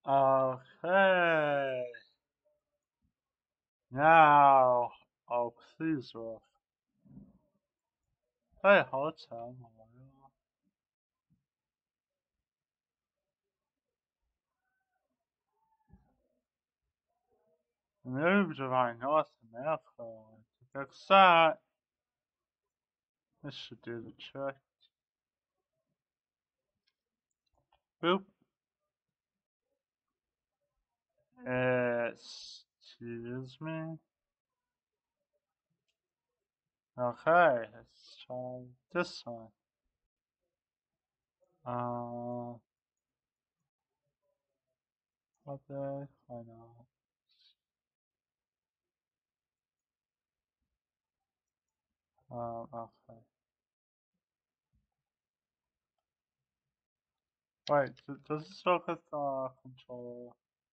Okay. Now, oh please, Rook. Hey, hotel. Moved to my North America to fix that. This should do the trick. Boop. Excuse me. Okay, let's try this one. What the? I know. Okay. Wait, does this work with the controller?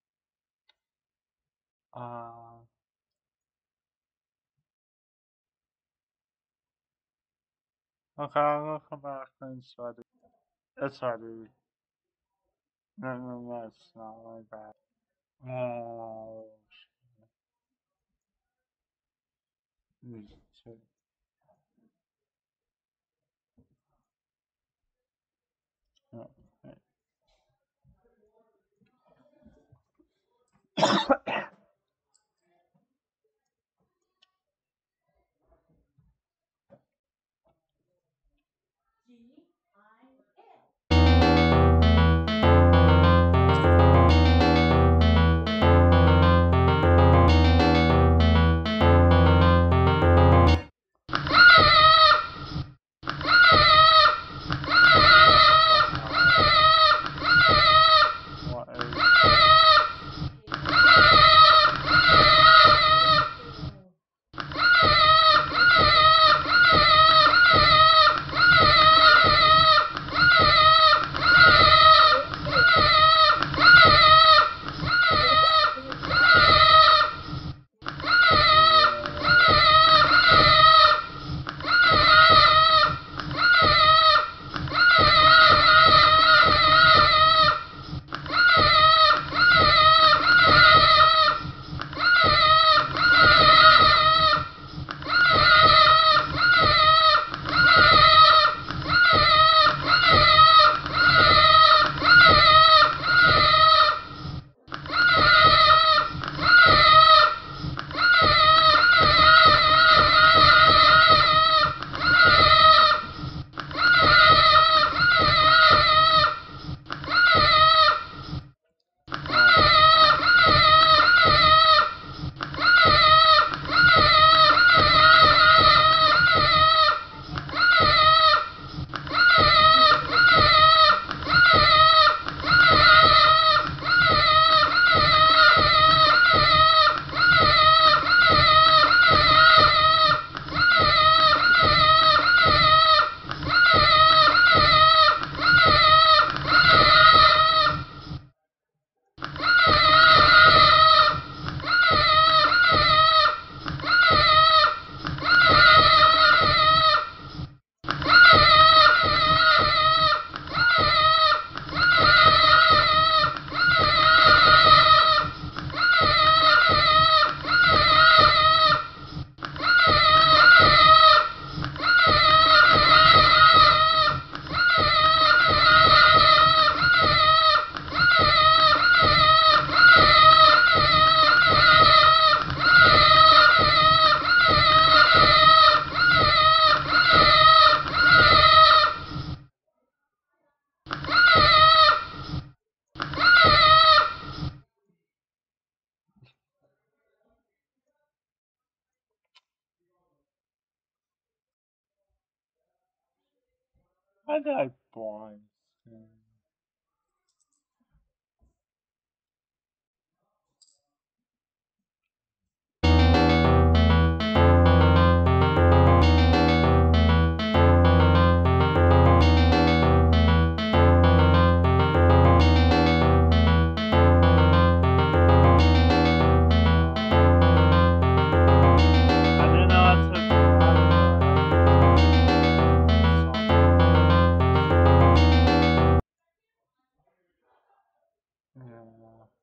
Okay, I'm gonna come back and start it. It's already. No, it's not like that. Oh, shit. Oh, right. What I got blind. I didn't know I took that, but I Yeah.